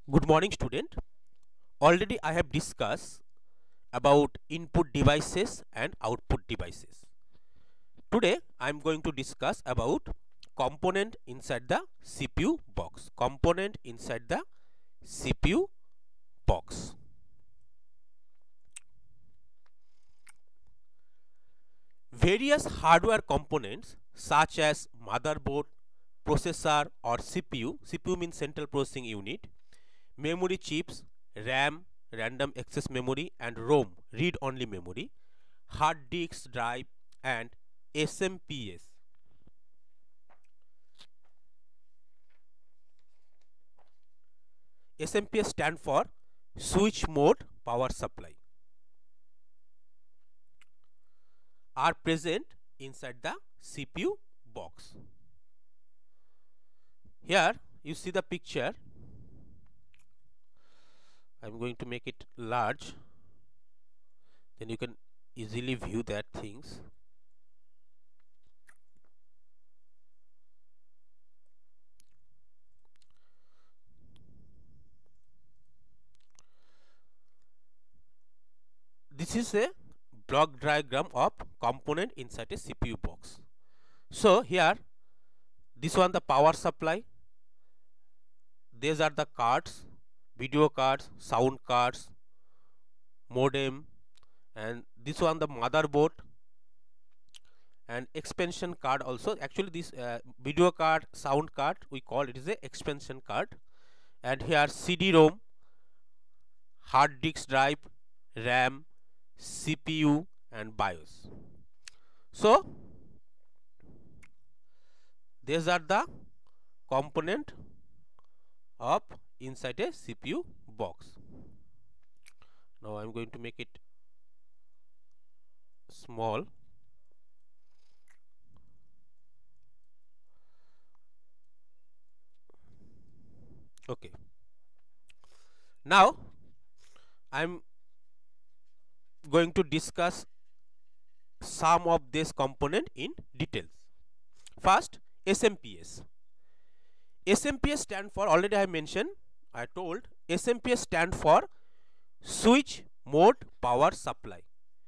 Good morning, student. Already I have discussed about input devices and output devices. Today I am going to discuss about component inside the CPU box. Component inside the CPU box. Various hardware components such as motherboard, processor or CPU, CPU means central processing unit, memory chips, RAM, random access memory and ROM, read only memory, hard disk drive and SMPS. SMPS stand for switch mode power supply, are present inside the CPU box. Here you see the picture. I am going to make it large, then you can easily view that things. This is a block diagram of component inside a CPU box. So here, this one the power supply, these are the cards, video cards, sound cards, modem, and this one the motherboard and expansion card also. Actually this video card, sound card, we call it is a expansion card, and here CD-ROM, hard disk drive, RAM, CPU and BIOS. So these are the component of inside a CPU box. Now I am going to make it small. Okay. Now I am going to discuss some of this component in details. First, SMPS. SMPS stand for, already I mentioned, I told, SMPS stand for switch mode power supply.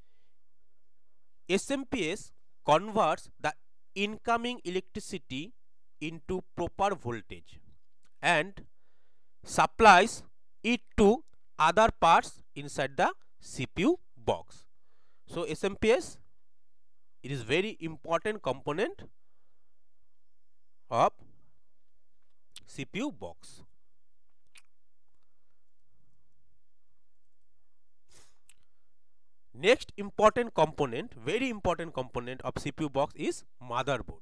SMPS converts the incoming electricity into proper voltage and supplies it to other parts inside the CPU box. So SMPS, it is very important component of CPU box. Next important component, very important component of CPU box is motherboard.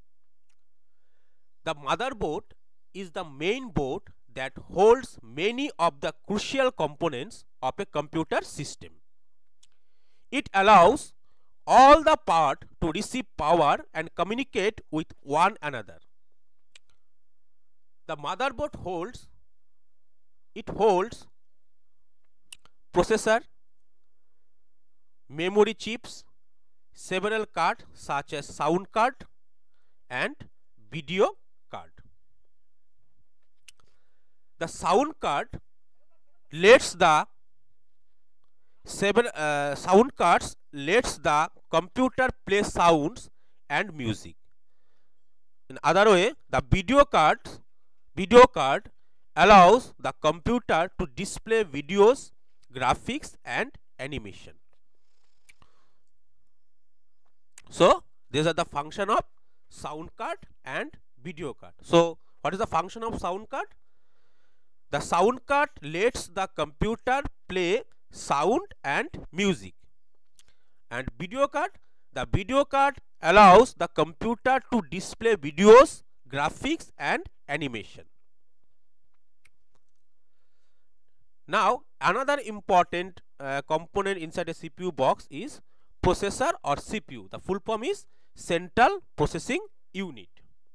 The motherboard is the main board that holds many of the crucial components of a computer system. It allows all the parts to receive power and communicate with one another. The motherboard holds processor, memory chips, several cards such as sound card and video card. The sound card lets the sound cards lets the computer play sounds and music. In other way, the video card allows the computer to display videos, graphics and animation. So these are the function of sound card and video card. So what is the function of sound card? The sound card lets the computer play sound and music, and video card, the video card allows the computer to display videos, graphics and animation. Now another important component inside a CPU box is processor or CPU. The full form is central processing unit.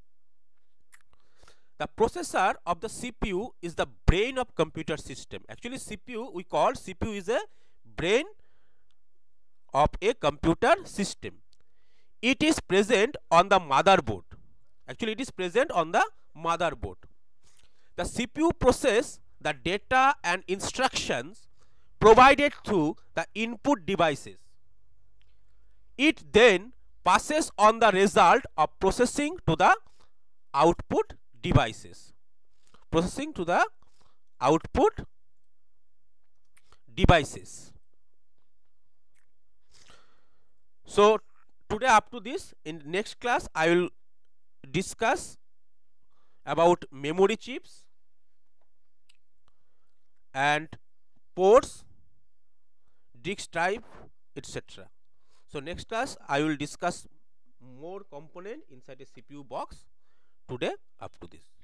The processor of the CPU is the brain of computer system. Actually CPU, we call CPU is a brain of a computer system. It is present on the motherboard. Actually it is present on the motherboard. The CPU process the data and instructions provided through the input devices. It then passes on the result of processing to the output devices. Processing to the output devices. So today up to this, in next class I will discuss about memory chips and ports, disk drive, etc. So next class I will discuss more component inside a CPU box. Today up to this.